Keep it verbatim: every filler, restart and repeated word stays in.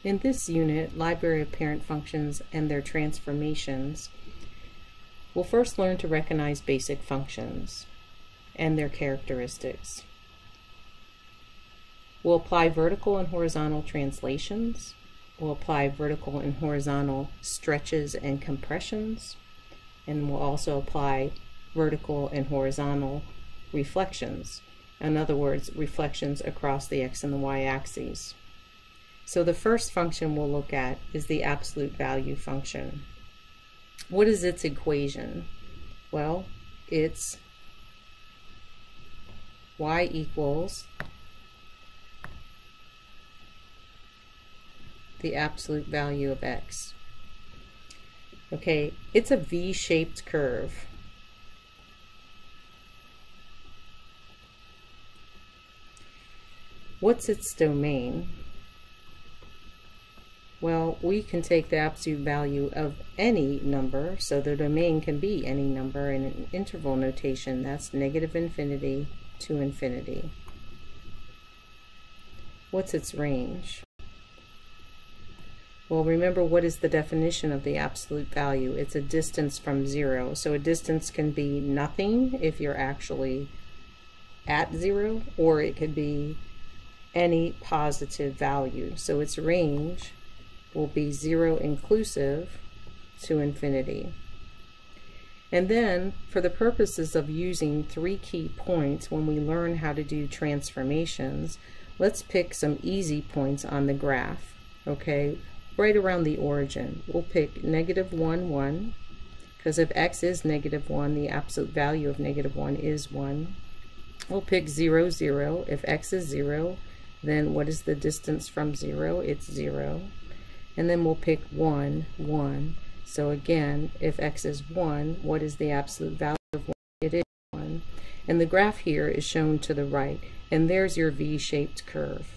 In this unit, library of parent functions and their transformations, we'll first learn to recognize basic functions and their characteristics. We'll apply vertical and horizontal translations. We'll apply vertical and horizontal stretches and compressions. And we'll also apply vertical and horizontal reflections. In other words, reflections across the x and the y axes. So the first function we'll look at is the absolute value function. What is its equation? Well, it's y equals the absolute value of x. Okay, it's a V-shaped curve. What's its domain? Well, we can take the absolute value of any number, so the domain can be any number in an interval notation. That's negative infinity to infinity. What's its range? Well, remember, what is the definition of the absolute value? It's a distance from zero. So a distance can be nothing if you're actually at zero, or it could be any positive value. So its range will be zero inclusive to infinity. And then, for the purposes of using three key points when we learn how to do transformations, let's pick some easy points on the graph, okay? Right around the origin. We'll pick negative one, one, because if x is negative one, the absolute value of negative one is one. We'll pick zero, zero. If x is zero, then what is the distance from zero? It's zero. And then we'll pick one, one. So again, if x is one, what is the absolute value of one? It is one. And the graph here is shown to the right. And there's your V-shaped curve.